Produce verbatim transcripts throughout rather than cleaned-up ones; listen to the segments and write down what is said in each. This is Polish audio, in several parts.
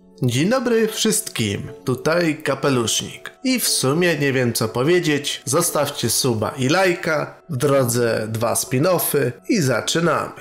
Dzień dobry wszystkim, tutaj Kapelusznik. I w sumie nie wiem co powiedzieć, zostawcie suba i lajka, w drodze dwa spin-offy i zaczynamy.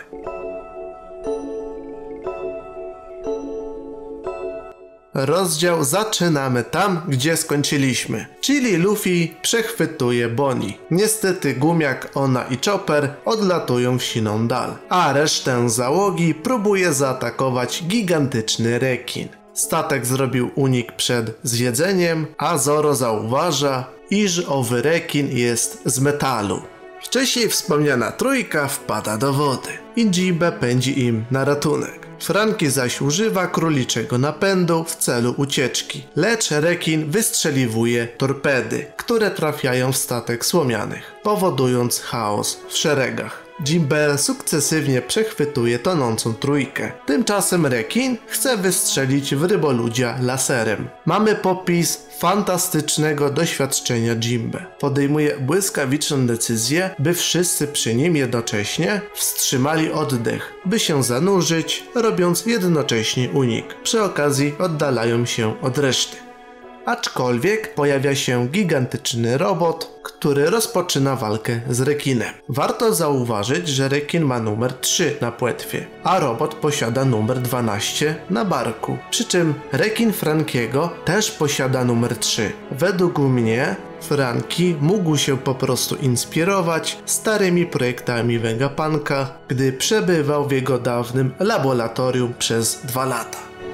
Rozdział zaczynamy tam, gdzie skończyliśmy, czyli Luffy przechwytuje Bonnie. Niestety Gumiak, ona i Chopper odlatują w siną dal, a resztę załogi próbuje zaatakować gigantyczny rekin. Statek zrobił unik przed zjedzeniem, a Zoro zauważa, iż owy rekin jest z metalu. Wcześniej wspomniana trójka wpada do wody i Jinbe pędzi im na ratunek. Franky zaś używa króliczego napędu w celu ucieczki, lecz rekin wystrzeliwuje torpedy, które trafiają w statek słomianych, powodując chaos w szeregach. Jinbe sukcesywnie przechwytuje tonącą trójkę. Tymczasem rekin chce wystrzelić w ryboludzia laserem. Mamy popis fantastycznego doświadczenia Jinbe. Podejmuje błyskawiczną decyzję, by wszyscy przy nim jednocześnie wstrzymali oddech, by się zanurzyć, robiąc jednocześnie unik. Przy okazji oddalają się od reszty. Aczkolwiek pojawia się gigantyczny robot, który rozpoczyna walkę z rekinem. Warto zauważyć, że rekin ma numer trzy na płetwie, a robot posiada numer dwanaście na barku. Przy czym rekin Frankiego też posiada numer trzy. Według mnie Franky mógł się po prostu inspirować starymi projektami Vegapunka, gdy przebywał w jego dawnym laboratorium przez dwa lata.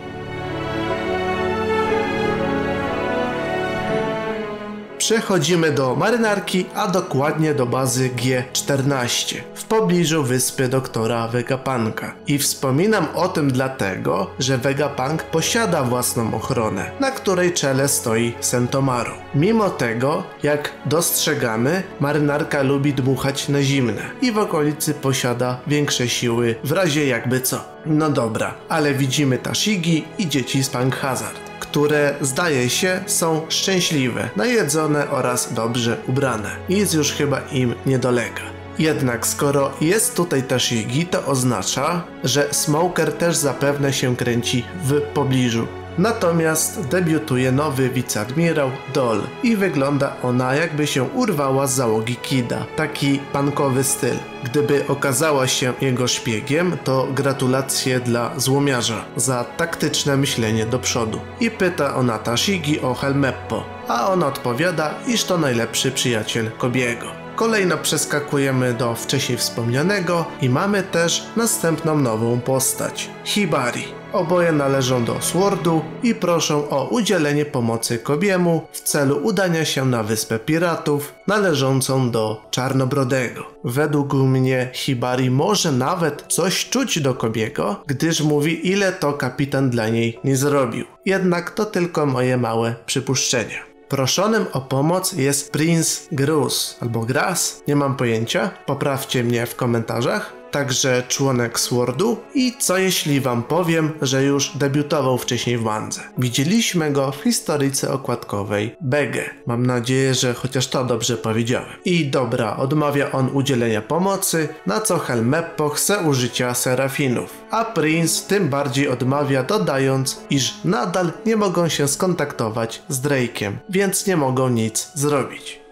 Przechodzimy do marynarki, a dokładnie do bazy G czternaście w pobliżu wyspy doktora Vegapunka. I wspominam o tym dlatego, że Vegapunk posiada własną ochronę, na której czele stoi Sentomaru. Mimo tego, jak dostrzegamy, marynarka lubi dmuchać na zimne i w okolicy posiada większe siły w razie jakby co. No dobra, ale widzimy Tashigi i dzieci z Punk Hazard, które zdaje się są szczęśliwe, najedzone oraz dobrze ubrane. Nic już chyba im nie dolega. Jednak skoro jest tutaj Tashigi, to oznacza, że Smoker też zapewne się kręci w pobliżu. Natomiast debiutuje nowy wiceadmirał Dol i wygląda ona, jakby się urwała z załogi Kida. Taki punkowy styl. Gdyby okazała się jego szpiegiem, to gratulacje dla złomiarza za taktyczne myślenie do przodu. I pyta ona Tashigi o Helmeppo, a on odpowiada, iż to najlepszy przyjaciel Kobiego. Kolejno przeskakujemy do wcześniej wspomnianego i mamy też następną nową postać, Hibari. Oboje należą do Swordu i proszą o udzielenie pomocy Kobiemu w celu udania się na wyspę piratów należącą do Czarnobrodego. Według mnie Hibari może nawet coś czuć do Kobiego, gdyż mówi, ile to kapitan dla niej nie zrobił. Jednak to tylko moje małe przypuszczenia. Proszonym o pomoc jest Prince Grus albo Gras, nie mam pojęcia, poprawcie mnie w komentarzach. Także członek Swordu i co jeśli wam powiem, że już debiutował wcześniej w mandze. Widzieliśmy go w historyjce okładkowej Bege. Mam nadzieję, że chociaż to dobrze powiedziałem. I dobra, odmawia on udzielenia pomocy, na co Helmeppo chce użycia serafinów. A Prince tym bardziej odmawia, dodając, iż nadal nie mogą się skontaktować z Drake'iem, więc nie mogą nic zrobić.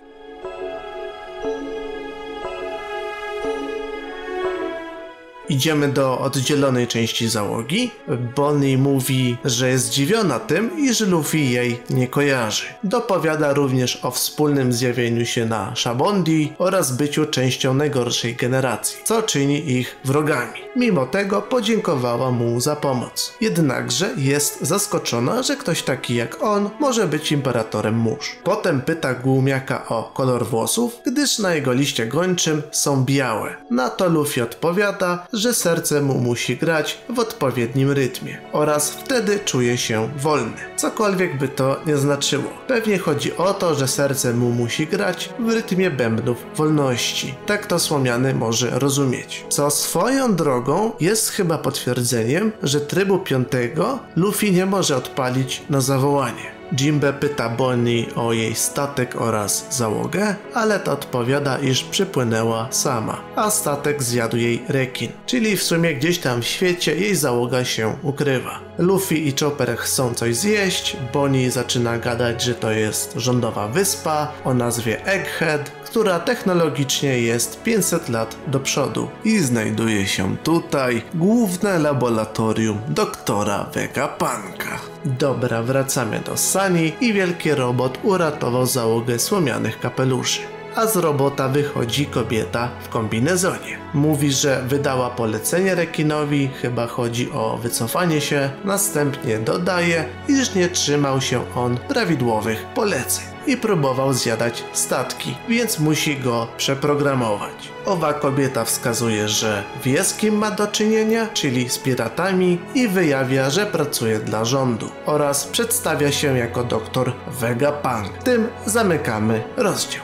Idziemy do oddzielonej części załogi. Bonnie mówi, że jest zdziwiona tym, iż Luffy jej nie kojarzy. Dopowiada również o wspólnym zjawieniu się na Shabondi oraz byciu częścią najgorszej generacji, co czyni ich wrogami. Mimo tego podziękowała mu za pomoc. Jednakże jest zaskoczona, że ktoś taki jak on może być imperatorem mórz. Potem pyta Gumiaka o kolor włosów, gdyż na jego liście gończym są białe. Na to Luffy odpowiada, że serce mu musi grać w odpowiednim rytmie oraz wtedy czuje się wolny. Cokolwiek by to nie znaczyło. Pewnie chodzi o to, że serce mu musi grać w rytmie bębnów wolności. Tak to Słomiany może rozumieć. Co swoją drogą jest chyba potwierdzeniem, że trybu piątego Luffy nie może odpalić na zawołanie. Jimbe pyta Bonnie o jej statek oraz załogę, ale ta odpowiada, iż przypłynęła sama, a statek zjadł jej rekin, czyli w sumie gdzieś tam w świecie jej załoga się ukrywa. Luffy i Chopper chcą coś zjeść, Bonnie zaczyna gadać, że to jest rządowa wyspa o nazwie Egghead, która technologicznie jest pięćset lat do przodu i znajduje się tutaj główne laboratorium doktora Vegapunka. Dobra, wracamy do Sunny i wielki robot uratował załogę słomianych kapeluszy. A z robota wychodzi kobieta w kombinezonie. Mówi, że wydała polecenie rekinowi, chyba chodzi o wycofanie się, następnie dodaje, iż nie trzymał się on prawidłowych poleceń i próbował zjadać statki, więc musi go przeprogramować. Owa kobieta wskazuje, że wie, z kim ma do czynienia, czyli z piratami, i wyjawia, że pracuje dla rządu oraz przedstawia się jako doktor Vegapunk. Tym zamykamy rozdział.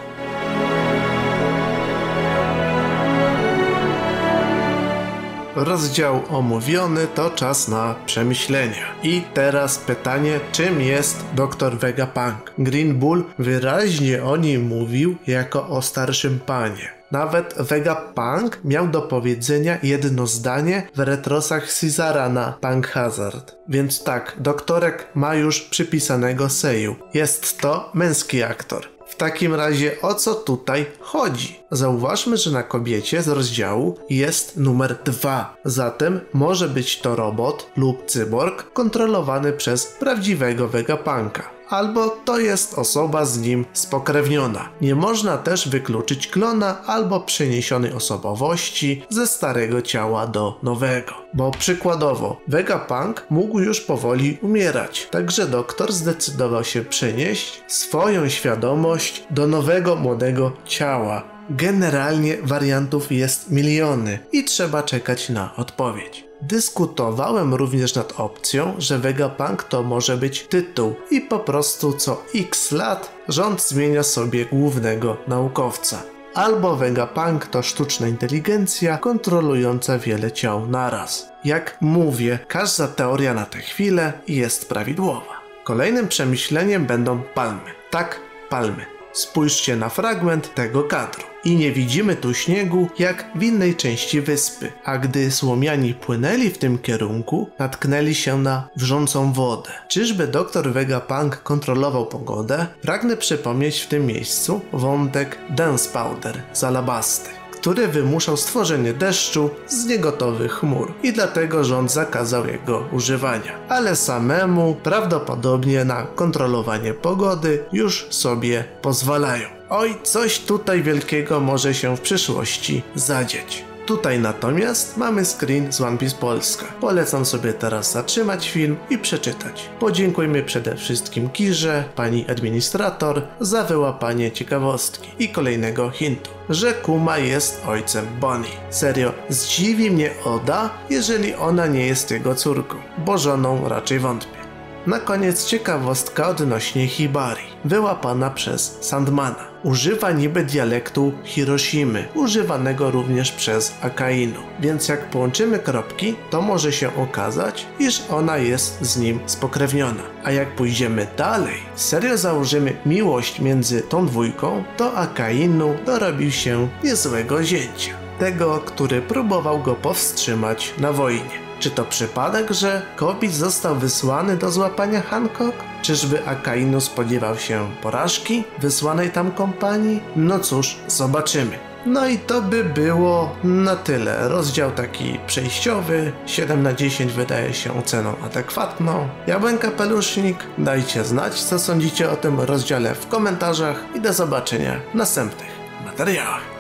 Rozdział omówiony, to czas na przemyślenia. I teraz pytanie, czym jest doktor Vegapunk? Green Bull wyraźnie o nim mówił jako o starszym panie. Nawet Vegapunk miał do powiedzenia jedno zdanie w retrosach Caesara na Punk Hazard. Więc tak, doktorek ma już przypisanego seju. Jest to męski aktor. W takim razie o co tutaj chodzi? Zauważmy, że na kobiecie z rozdziału jest numer dwa, zatem może być to robot lub cyborg kontrolowany przez prawdziwego Vegapunka. Albo to jest osoba z nim spokrewniona. Nie można też wykluczyć klona albo przeniesionej osobowości ze starego ciała do nowego. Bo przykładowo Vegapunk mógł już powoli umierać, także doktor zdecydował się przenieść swoją świadomość do nowego młodego ciała. Generalnie wariantów jest miliony i trzeba czekać na odpowiedź. Dyskutowałem również nad opcją, że Vegapunk to może być tytuł i po prostu co x lat rząd zmienia sobie głównego naukowca. Albo Vegapunk to sztuczna inteligencja kontrolująca wiele ciał naraz. Jak mówię, każda teoria na tę chwilę jest prawidłowa. Kolejnym przemyśleniem będą palmy. Tak, palmy. Spójrzcie na fragment tego kadru. I nie widzimy tu śniegu jak w innej części wyspy, a gdy słomiani płynęli w tym kierunku, natknęli się na wrzącą wodę. Czyżby doktor Vegapunk kontrolował pogodę? Pragnę przypomnieć w tym miejscu wątek Dance Powder z Alabasty, który wymuszał stworzenie deszczu z niegotowych chmur i dlatego rząd zakazał jego używania. Ale samemu prawdopodobnie na kontrolowanie pogody już sobie pozwalają. Oj, coś tutaj wielkiego może się w przyszłości zadzieć. Tutaj natomiast mamy screen z One Piece Polska. Polecam sobie teraz zatrzymać film i przeczytać. Podziękujmy przede wszystkim Kirze, pani administrator, za wyłapanie ciekawostki i kolejnego hintu, że Kuma jest ojcem Bonnie. Serio, zdziwi mnie Oda, jeżeli ona nie jest jego córką, bo żoną raczej wątpię. Na koniec ciekawostka odnośnie Hibari, wyłapana przez Sandmana. Używa niby dialektu Hiroshimy, używanego również przez Akainu, więc jak połączymy kropki, to może się okazać, iż ona jest z nim spokrewniona. A jak pójdziemy dalej, serio założymy miłość między tą dwójką, to Akainu dorobił się niezłego zięcia. Tego, który próbował go powstrzymać na wojnie. Czy to przypadek, że Kobi został wysłany do złapania Hancock? Czyżby Akainu spodziewał się porażki wysłanej tam kompanii? No cóż, zobaczymy. No i to by było na tyle. Rozdział taki przejściowy, siedem na dziesięć wydaje się oceną adekwatną. Ja byłem Kapelusznik, dajcie znać, co sądzicie o tym rozdziale w komentarzach i do zobaczenia w następnych materiałach.